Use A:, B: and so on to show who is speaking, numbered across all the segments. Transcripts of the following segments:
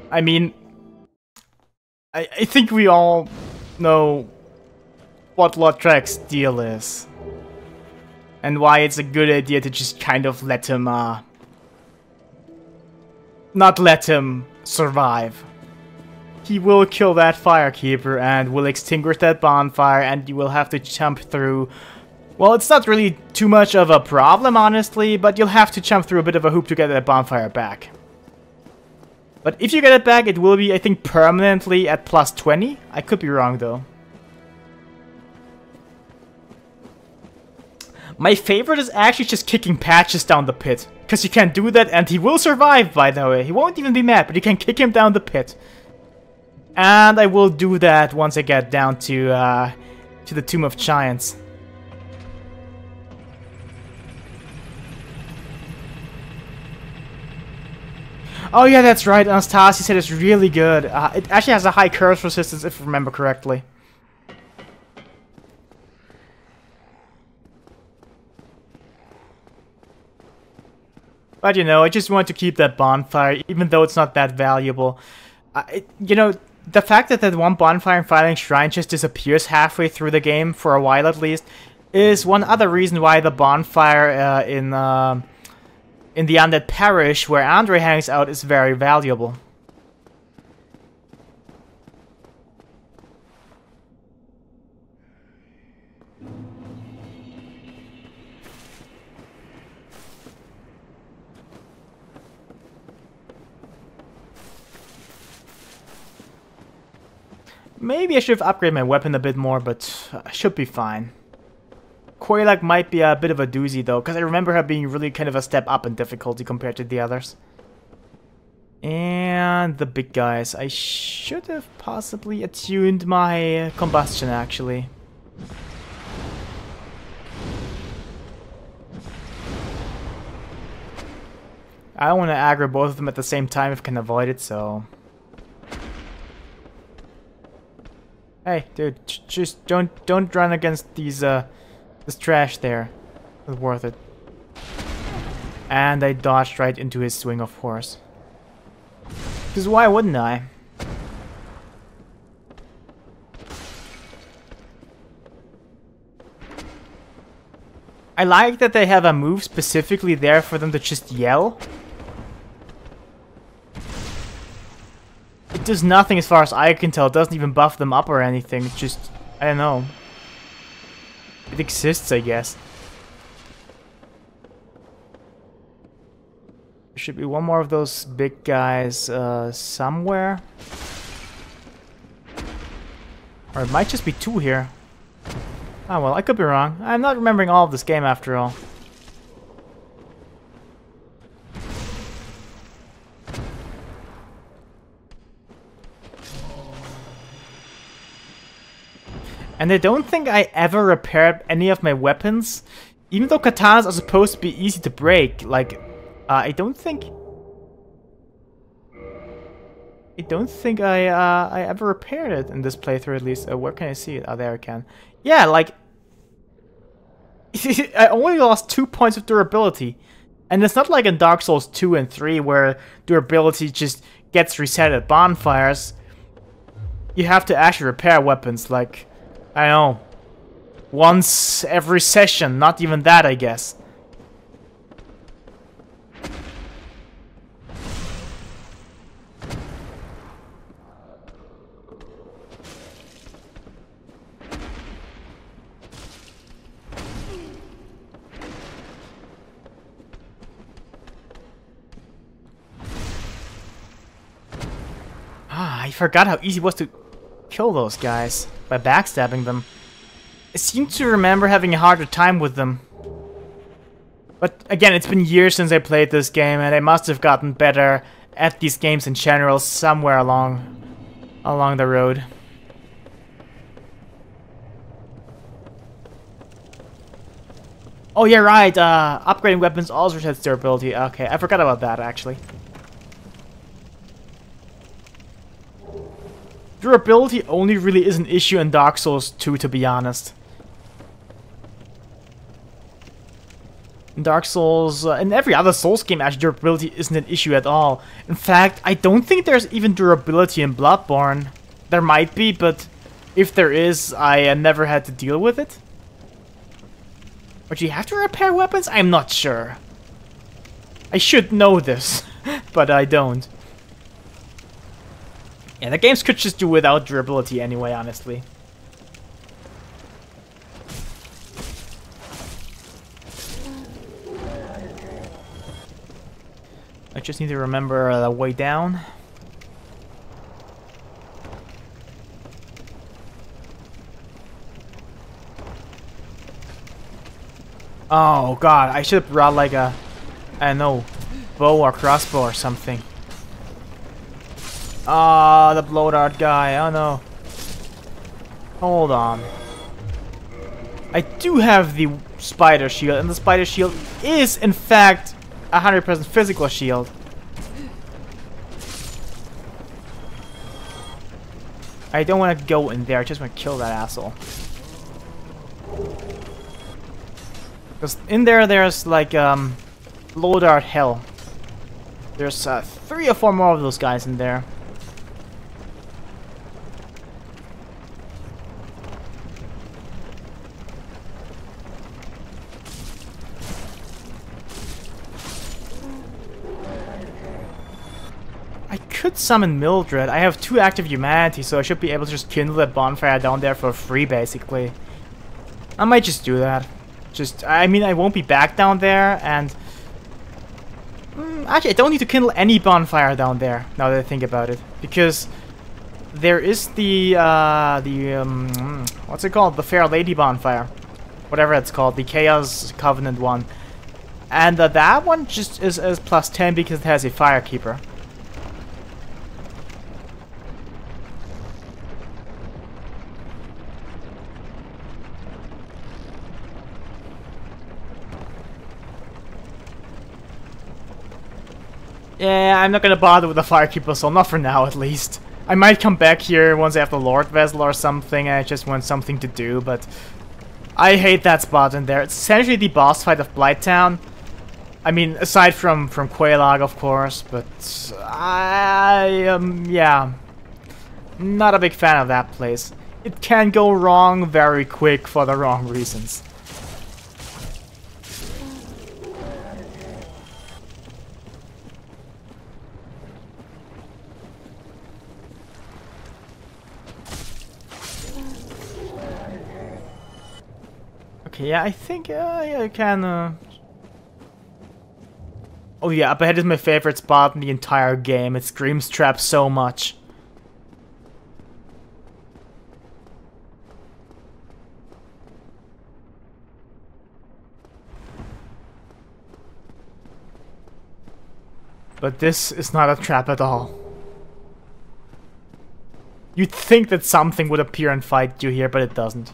A: I mean, I think we all know what Lautrec's deal is. And why it's a good idea to just kind of let him, not let him survive. He will kill that Firekeeper and will extinguish that bonfire, and you will have to jump through... Well, it's not really too much of a problem, honestly, but you'll have to jump through a bit of a hoop to get that bonfire back. But if you get it back, it will be, I think, permanently at plus 20. I could be wrong, though. My favorite is actually just kicking Patches down the pit. Because you can do that, and he will survive, by the way. He won't even be mad, but you can kick him down the pit. And I will do that once I get down to the Tomb of Giants. Oh yeah, that's right, Anastasia said it's really good. It actually has a high curse resistance, if I remember correctly. But you know, I just want to keep that bonfire, even though it's not that valuable. You know, the fact that that one bonfire in Firelink Shrine just disappears halfway through the game, for a while at least, is one other reason why the bonfire in the Undead Parish, where Andre hangs out, is very valuable. Maybe I should have upgraded my weapon a bit more, but I should be fine. Quelaag might be a bit of a doozy though, because I remember her being really kind of a step up in difficulty compared to the others. And the big guys. I should have possibly attuned my combustion, actually. I don't want to aggro both of them at the same time if I can avoid it, so... Hey, dude, just don't run against these, this trash there. It's worth it. And I dodged right into his swing of horse. Because why wouldn't I? I like that they have a move specifically there for them to just yell. It does nothing as far as I can tell. It doesn't even buff them up or anything. It just... I don't know. It exists, I guess. There should be one more of those big guys somewhere. Or it might just be two here. Oh well, I could be wrong. I'm not remembering all of this game after all. And I don't think I ever repaired any of my weapons. Even though katanas are supposed to be easy to break, like, I don't think I ever repaired it in this playthrough, at least. Where can I see it? Oh, there I can. Yeah, like, I only lost 2 points of durability. And it's not like in Dark Souls 2 and 3 where durability just gets reset at bonfires. You have to actually repair weapons, like... I don't know. Once every session, not even that, I guess. Ah, I forgot how easy it was to kill those guys by backstabbing them. I seem to remember having a harder time with them. But again, it's been years since I played this game, and I must have gotten better at these games in general somewhere along the road. Oh yeah, right, upgrading weapons also resets durability. Okay, I forgot about that actually. Durability only really is an issue in Dark Souls 2, to be honest. In Dark Souls, in every other Souls game, actually, durability isn't an issue at all. In fact, I don't think there's even durability in Bloodborne. There might be, but if there is, I never had to deal with it. Or do you have to repair weapons? I'm not sure. I should know this, but I don't. Yeah, the games could just do without durability anyway, honestly. I just need to remember the way down. Oh god, I should have brought like a, I don't know, bow or crossbow or something. Ah, the blow dart guy, oh no. Hold on. I do have the spider shield, and the spider shield is in fact 100% physical shield. I don't want to go in there, I just want to kill that asshole. Because in there, there's like, blow dart hell. There's 3 or 4 more of those guys in there. I could summon Mildred. I have 2 active humanity, so I should be able to just kindle that bonfire down there for free, basically. I might just do that. I mean, I won't be back down there, and... actually, I don't need to kindle any bonfire down there, now that I think about it. Because there is the what's it called? The Fair Lady bonfire. Whatever it's called, the Chaos Covenant one. And that one just is plus 10 because it has a Firekeeper. Yeah, I'm not gonna bother with the Firekeeper Soul, not for now at least. I might come back here once I have the Lord Vessel or something, and I just want something to do, but... I hate that spot in there. It's essentially the boss fight of Blighttown. I mean, aside from Quelaag, of course, but... yeah. Not a big fan of that place. It can go wrong very quick for the wrong reasons. Yeah, I think yeah, I can. Oh yeah, up ahead is my favorite spot in the entire game. It screams trap so much. But this is not a trap at all. You'd think that something would appear and fight you here, but it doesn't.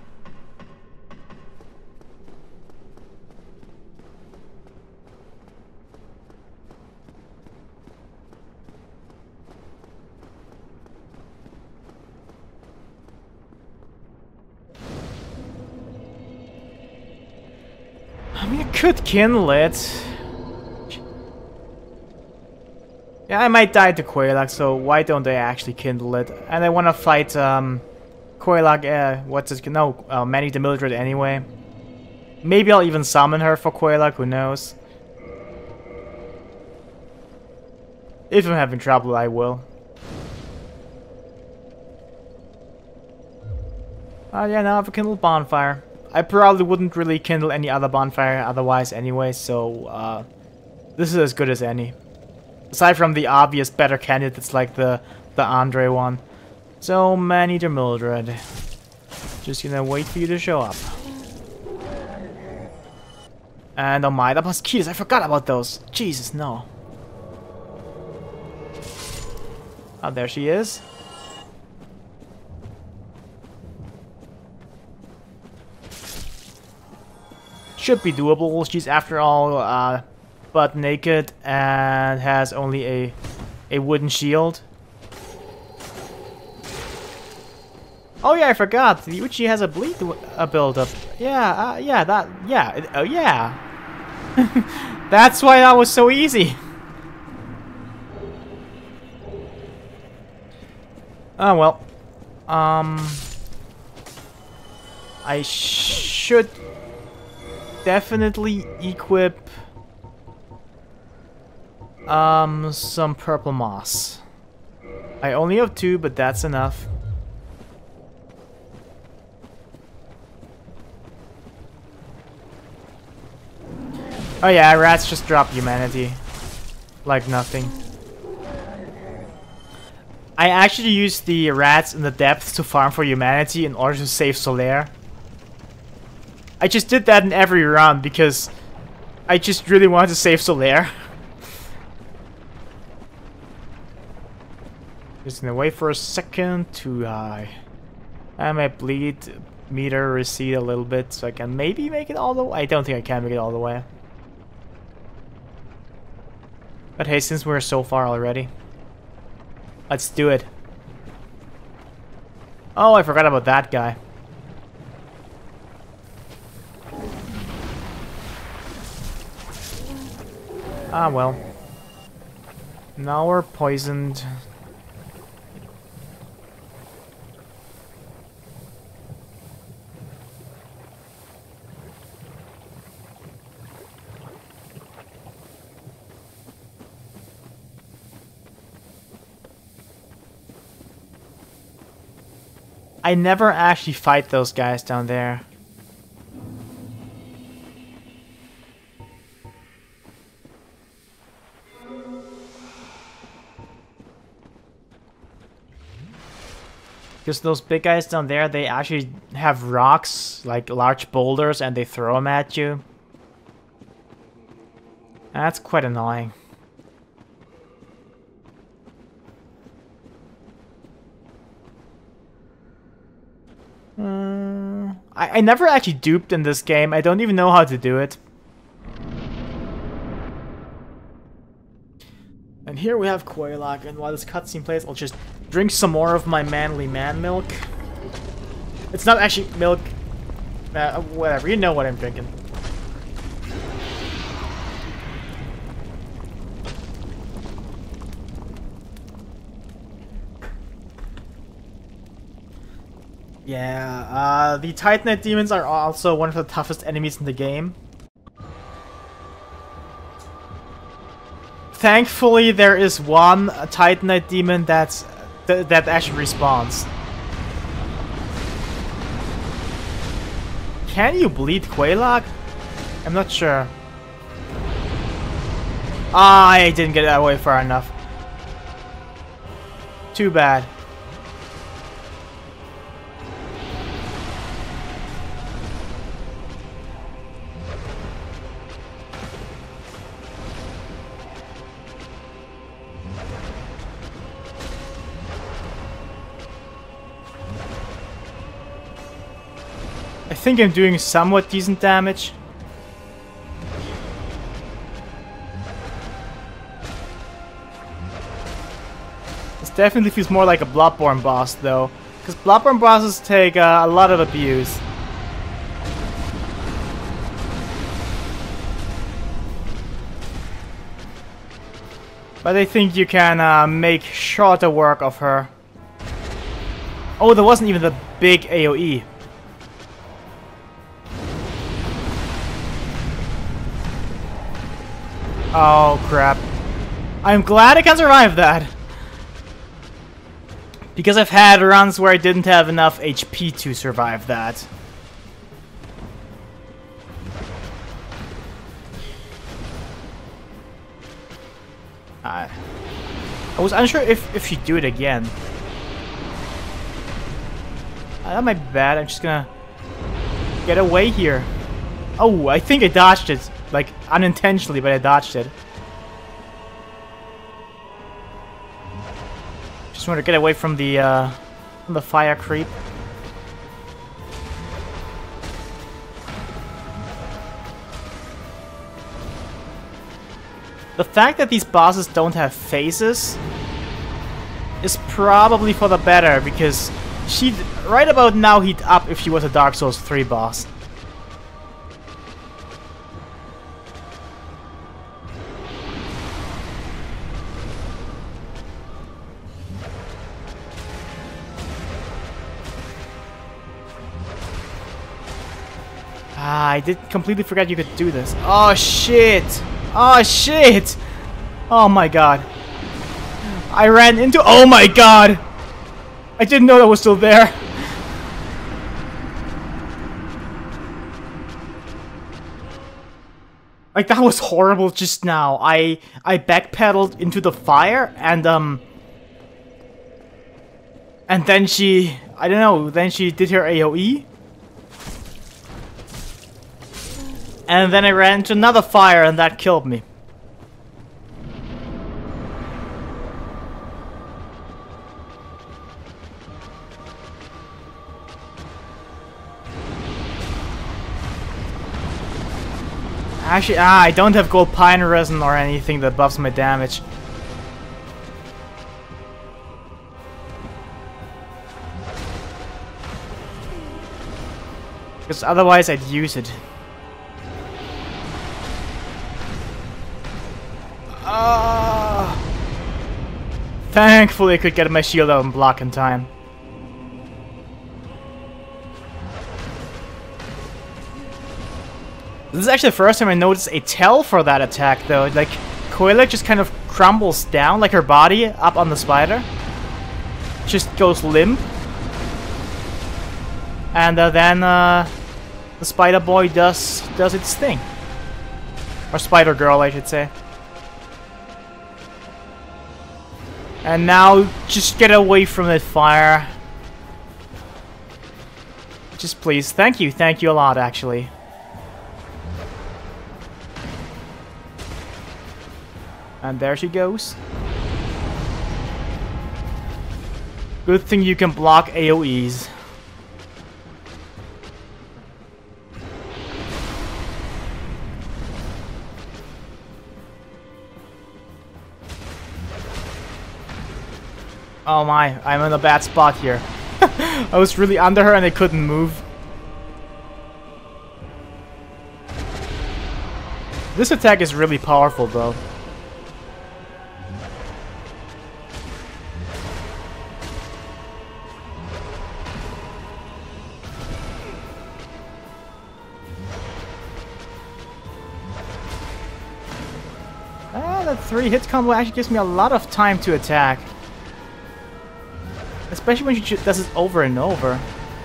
A: I mean, I could kindle it. Yeah, I might die to Quelaag, so why don't I actually kindle it? And I want to fight Quelaag, what's it? No, Manny the Mildred anyway. Maybe I'll even summon her for Quelaag, who knows? If I'm having trouble, I will. Yeah, now I have a kindled bonfire. I probably wouldn't really kindle any other bonfire otherwise anyway, so this is as good as any. Aside from the obvious better candidates like the Andre one. So, Man-Eater Mildred. Just gonna wait for you to show up. And oh my, the mosquitoes, I forgot about those. Jesus, no. Oh, there she is. Should be doable. She's after all butt naked and has only a wooden shield. Oh yeah, I forgot. The Uchi has a bleed build up. Yeah, yeah, that, yeah, oh yeah. That's why that was so easy. Oh well. I should definitely equip some purple moss. I only have 2, but that's enough. Oh yeah, rats just drop humanity. Like nothing. I actually used the rats in the depths to farm for humanity in order to save Solaire. I just did that in every run because I just really wanted to save Solaire. Just gonna wait for a second to and my bleed meter recede a little bit so I can maybe make it all the way. I don't think I can make it all the way. But hey, since we're so far already, let's do it. Oh, I forgot about that guy. Ah, well. Now we're poisoned. I never actually fight those guys down there. Because those big guys down there, they actually have rocks, like large boulders, and they throw them at you. That's quite annoying. I never actually duped in this game. I don't even know how to do it. And here we have Quelaag, and while this cutscene plays, I'll just drink some more of my manly man milk. It's not actually milk. Whatever, you know what I'm drinking. Yeah, the Titanite demons are also one of the toughest enemies in the game. Thankfully, there is one Titanite demon that actually respawns. Can you bleed Quelaag? I'm not sure. Ah, I didn't get that way far enough. Too bad. I think I'm doing somewhat decent damage. This definitely feels more like a Bloodborne boss though, because Bloodborne bosses take a lot of abuse. But I think you can make shorter work of her. Oh, there wasn't even the big AoE. Oh crap. I'm glad I can survive that. Because I've had runs where I didn't have enough HP to survive that. I was unsure if you do it again. That might be bad. I'm just gonna get away here. Oh, I think I dodged it. Like, unintentionally, but I dodged it. Just want to get away from the fire creep. The fact that these bosses don't have faces is probably for the better, because she'd, right about now, he'd up if she was a Dark Souls 3 boss. Ah, I did completely forget you could do this. Oh shit! Oh shit! Oh my god. I ran into— oh my god! I didn't know that was still there. Like, that was horrible just now. I backpedaled into the fire and then she— I don't know, then she did her AoE. And then I ran into another fire and that killed me. Actually, I don't have gold pine resin or anything that buffs my damage. Because otherwise I'd use it. Thankfully I could get my shield out and block in time. This is actually the first time I noticed a tell for that attack though. Like, Koilek just kind of crumbles down, like her body up on the spider. Just goes limp. And then the spider boy does its thing. Or spider girl, I should say. And now, just get away from that fire. Just please. Thank you a lot, actually. And there she goes. Good thing you can block AoEs. Oh my, I'm in a bad spot here. I was really under her and I couldn't move. This attack is really powerful though. That 3-hit combo actually gives me a lot of time to attack. Especially when she does it over and over.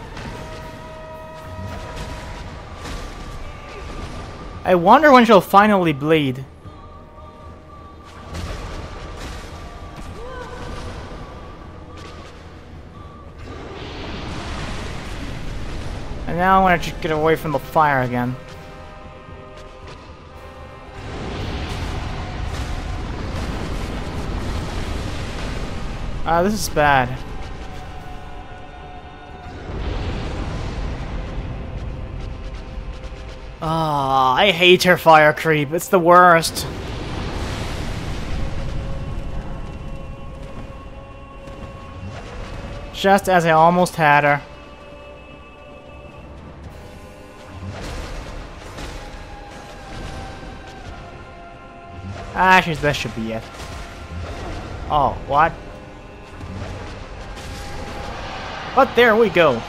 A: I wonder when she'll finally bleed. And now I want to just get away from the fire again. This is bad. Ah, I hate her fire creep. It's the worst. Just as I almost had her. Actually, that should be it. Oh, what? But there we go.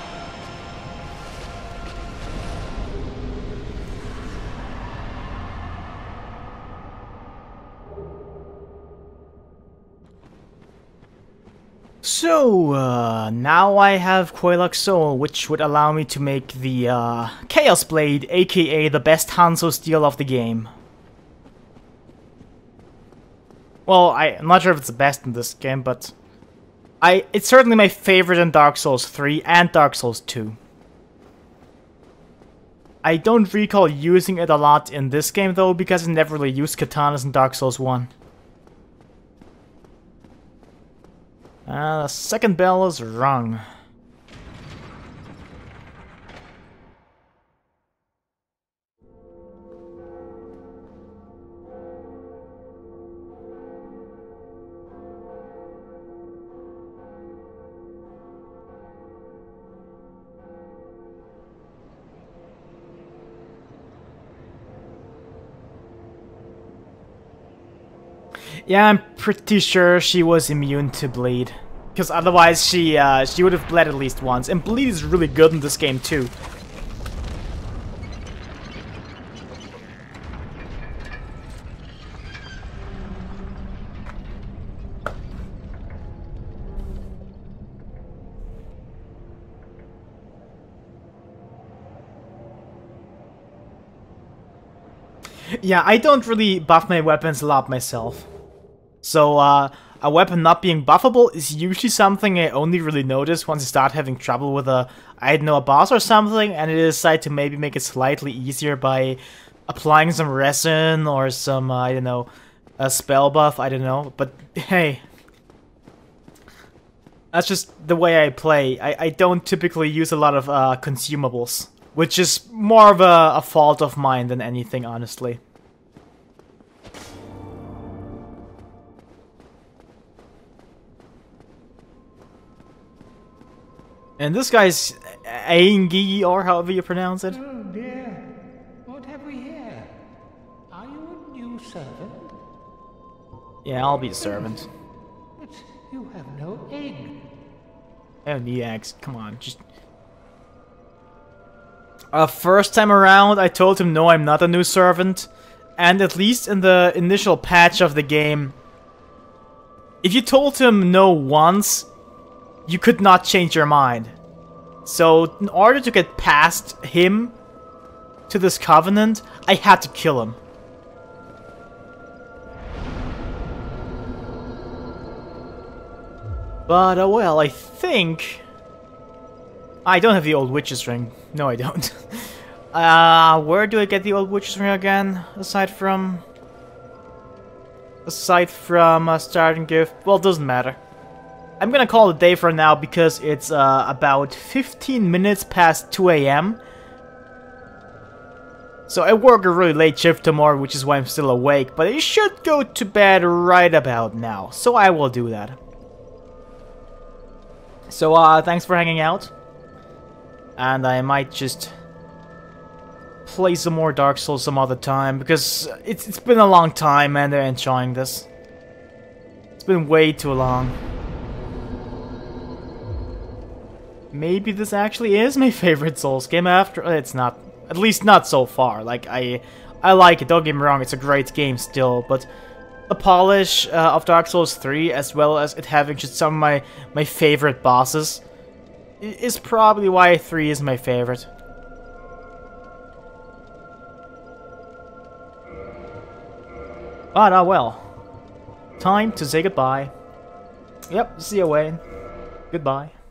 A: So, now I have Koilek Soul, which would allow me to make the Chaos Blade, aka the best Hanzo steel of the game. Well, I'm not sure if it's the best in this game, but it's certainly my favorite in Dark Souls 3 and Dark Souls 2. I don't recall using it a lot in this game though, because I never really used katanas in Dark Souls 1. The second bell is rung. Yeah, I'm pretty sure she was immune to bleed. Because otherwise she would have bled at least once. And bleed is really good in this game too. Yeah, I don't really buff my weapons a lot myself. So, a weapon not being buffable is usually something I only really notice once I start having trouble with I don't know, a boss or something, and I decide to maybe make it slightly easier by applying some resin or some, I don't know, a spell buff, I don't know. But, hey, that's just the way I play. I don't typically use a lot of consumables, which is more of a fault of mine than anything, honestly. And this guy's Aingi, or however you pronounce it.
B: Oh dear, what have we here? Are you a new servant?
A: Yeah, I'll be the servant.
B: But you have no egg.
A: I don't need eggs, come on, just... First time around, I told him no, I'm not a new servant. And at least in the initial patch of the game, if you told him no once, you could not change your mind. So, in order to get past him to this covenant, I had to kill him. But, well, I think... I don't have the old witch's ring. No, I don't. Where do I get the old witch's ring again? Aside from a starting gift? Well, it doesn't matter. I'm gonna call it a day for now because it's about 15 minutes past 2 AM. So I work a really late shift tomorrow, which is why I'm still awake, but I should go to bed right about now, so I will do that. So thanks for hanging out, and I might just play some more Dark Souls some other time, because it's been a long time and I'm enjoying this. It's been way too long. Maybe this actually is my favorite Souls game after... It's not. At least not so far. Like, I like it, don't get me wrong, it's a great game still, but the polish of Dark Souls 3, as well as it having just some of my favorite bosses, is probably why 3 is my favorite. But, well. Time to say goodbye. Yep, see you, Wayne. Goodbye.